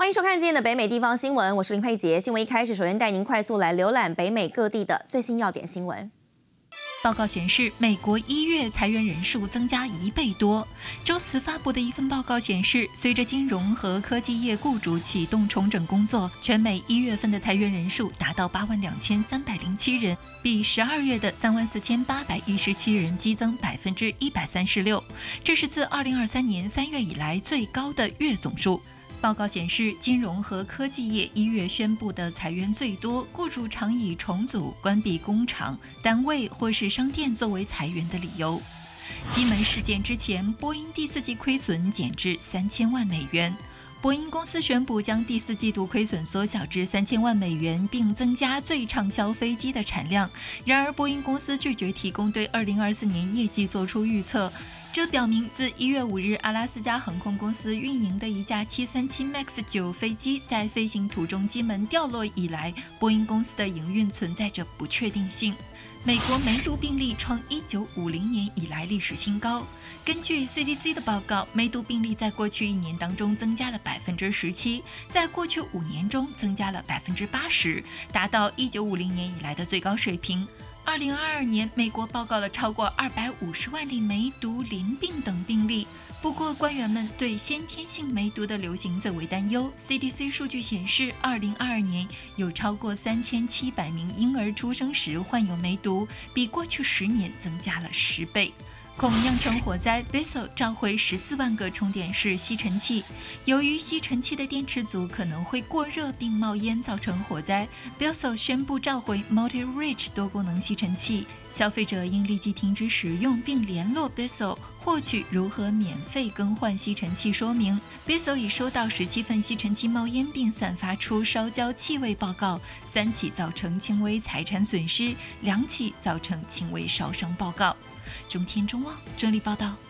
迎收看今天的北美地方新闻，我是林佩杰。新闻一开始，首先带您快速来浏览北美各地的最新要点新闻。 报告显示，美国1月裁员人数增加1倍多。周四发布的一份报告显示，随着金融和科技业雇主启动重整工作，全美1月份的裁员人数达到82307人，比12月的34817人激增136%，这是自2023年3月以来最高的月总数。报告显示，金融和科技业1月宣布的裁员最多，雇主常以重组、关闭工厂、单位或是商店作为裁员的理由。基门事件之前，波音第4季亏损减至3000万美元。波音公司宣布将第4季度亏损缩小至3000万美元，并增加最畅销飞机的产量。然而，波音公司拒绝提供对2024年业绩做出预测。这表明，自1月5日阿拉斯加航空公司运营的一架737 MAX 9飞机在飞行途中机门掉落以来，波音公司的营运存在着不确定性。美国梅毒病例创1950年以来历史新高。根据 CDC 的报告，梅毒病例在过去1年当中增加了17%，在过去5年中增加了80%，达到1950年以来的最高水平。2022年，美国报告了超过250万例梅毒、淋病等病例。不过，官员们对先天性梅毒的流行最为担忧。CDC 数据显示，2022年有超过3700名婴儿出生时患有梅毒，比过去10年增加了10倍。恐酿成火灾 ，Bissell 召回14万个充电式吸尘器。由于吸尘器的电池组可能会过热并冒烟，造成火灾 ，Bissell 宣布召回 Multi-Reach 多功能吸尘器。消费者应立即停止使用并联络 Bissell， 获取如何免费更换吸尘器说明。Bissell 已收到17份吸尘器冒烟并散发出烧焦气味报告，3起造成轻微财产损失，2起造成轻微烧伤报告。中天中望整理报道。